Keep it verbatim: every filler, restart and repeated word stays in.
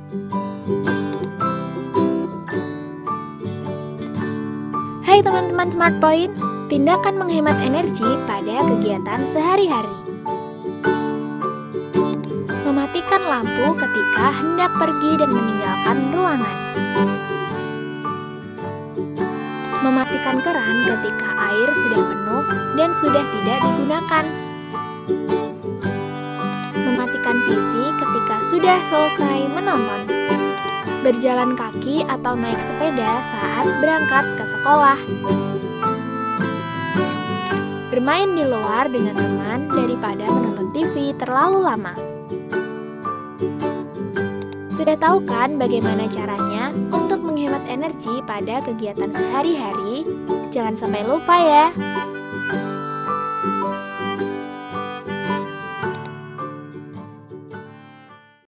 Hai teman-teman Smart Point, tindakan menghemat energi pada kegiatan sehari-hari. Mematikan lampu ketika hendak pergi dan meninggalkan ruangan. Mematikan keran ketika air sudah penuh dan sudah tidak digunakan. Mematikan T V ketika sudah selesai menonton. Berjalan kaki atau naik sepeda saat berangkat ke sekolah. Bermain di luar dengan teman daripada menonton T V terlalu lama. Sudah tahu kan bagaimana caranya untuk menghemat energi pada kegiatan sehari-hari? Jangan sampai lupa ya.